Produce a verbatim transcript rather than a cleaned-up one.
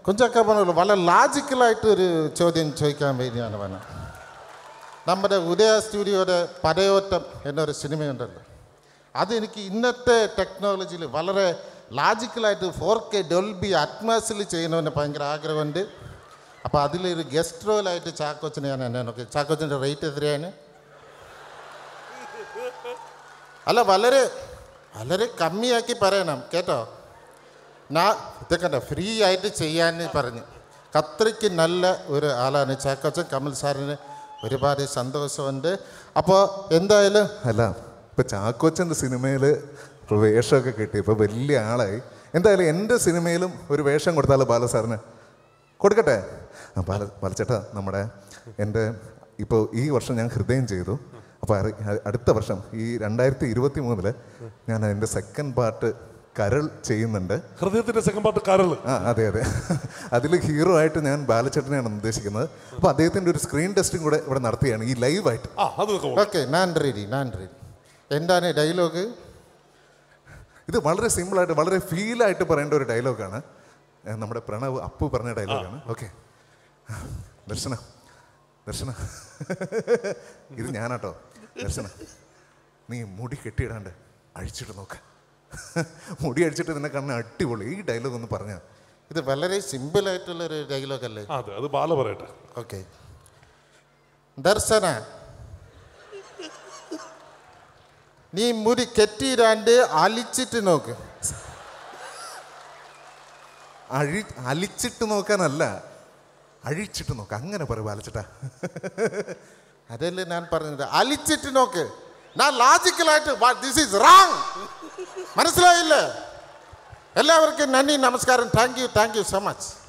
കുഞ്ചാക്ക പറഞ്ഞല്ലോ വളരെ ലാജിക്കലായിട്ടൊരു ചോദ്യം ചോദിക്കാൻ വേണ്ടിയാണ് പറഞ്ഞത്. നമ്മുടെ ഉദയ സ്റ്റുഡിയോയുടെ പടയോട്ടം എന്നൊരു സിനിമയുണ്ടല്ലോ, അതെനിക്ക് ഇന്നത്തെ ടെക്നോളജിയിൽ വളരെ ലാജിക്കലായിട്ട് ഫോർ കെ ഡോൾബി അറ്റ്മോസിൽ ചെയ്യണമെന്ന് ഭയങ്കര ആഗ്രഹമുണ്ട്. അപ്പോൾ അതിലൊരു ഗസ്റ്റ് റോളായിട്ട് ചാക്കോച്ചനെ ഞാൻ എന്നെ നോക്കി. ചാക്കോച്ചൻ്റെ റേറ്റ് എത്രയാണ്? അല്ല, വളരെ വളരെ കമ്മിയാക്കി പറയണം കേട്ടോ. ഞാൻ ഇതൊക്കെ ഫ്രീ ആയിട്ട് ചെയ്യാൻ പറഞ്ഞു. അത്രയ്ക്ക് നല്ല ഒരു ആളാണ് ചാക്കോച്ചൻ. കമൽ സാറിന് ഒരുപാട് സന്തോഷമുണ്ട്. അപ്പോൾ എന്തായാലും അല്ല, ഇപ്പം ചാക്കോച്ചൻ്റെ സിനിമയിൽ വേഷമൊക്കെ കിട്ടി, ഇപ്പോൾ വലിയ ആളായി. എന്തായാലും എൻ്റെ സിനിമയിലും ഒരു വേഷം കൊടുത്താലോ ബാലസാറിന്? കൊടുക്കട്ടെ. ആ ബാല ബാലച്ചേട്ടാ, നമ്മുടെ എൻ്റെ ഇപ്പോൾ ഈ വർഷം ഞാൻ ഹൃദയം ചെയ്തു. അപ്പോൾ അടുത്ത വർഷം ഈ രണ്ടായിരത്തി ഇരുപത്തി മൂന്നില് ഞാൻ അതിൻ്റെ സെക്കൻഡ് പാർട്ട് കരൾ ചെയ്യുന്നുണ്ട്. ഹൃദയത്തിൻ്റെ സെക്കൻഡ് പാർട്ട് കരൾ. ആ അതെ അതെ. അതിൽ ഹീറോ ആയിട്ട് ഞാൻ ബാലച്ചേട്ടനെയാണ് ഉദ്ദേശിക്കുന്നത്. അപ്പോൾ അദ്ദേഹത്തിൻ്റെ ഒരു സ്ക്രീൻ ടെസ്റ്റും കൂടെ ഇവിടെ നടത്തുകയാണ് ഈ ലൈവായിട്ട്. ഓക്കെ, ഞാൻ റെഡി ഞാൻ റെഡി. എന്താണ് ഡയലോഗ്? ഇത് വളരെ സിമ്പിളായിട്ട് വളരെ ഫീലായിട്ട് പറയേണ്ട ഒരു ഡയലോഗാണ്. നമ്മുടെ പ്രണവ് അപ്പു പറഞ്ഞ ഡയലോഗാണ്. ഓക്കെ, ദർശന ദർശന ഇത് ഞാനാട്ടോ. ദർശന, നീ മുടി കെട്ടിയിടാണ്ട് അഴിച്ചിട്ട് നോക്ക്. മുടി അഴിച്ചിട്ട് നിന്നെ കാണുന്ന അടിപൊളി. ഈ ഡയലോഗ് ഒന്ന് പറഞ്ഞാൽ. ഇത് വളരെ സിമ്പിളായിട്ടുള്ളൊരു ഡയലോഗ് അല്ലേ? അതെ, അത് ബാല പറയട്ടെ. ഓക്കെ, ദർശന, നീ മുടി കെട്ടിയിടാണ്ട് അലിച്ചിട്ട് നോക്ക്. അഴി അലിച്ചിട്ട് നോക്കാനല്ല, അഴിച്ചിട്ട് നോക്ക്. അങ്ങനെ പറയും ബാലച്ചേട്ടാ. അതല്ലേ ഞാൻ പറഞ്ഞത്, അലിച്ചിട്ട് നോക്ക്. ഞാൻ ലാജിക്കലായിട്ട് ദിസ് ഈസ് റോങ്. മനസ്സിലായില്ലേ? എല്ലാവർക്കും നന്ദി, നമസ്കാരം. Thank you thank you so much.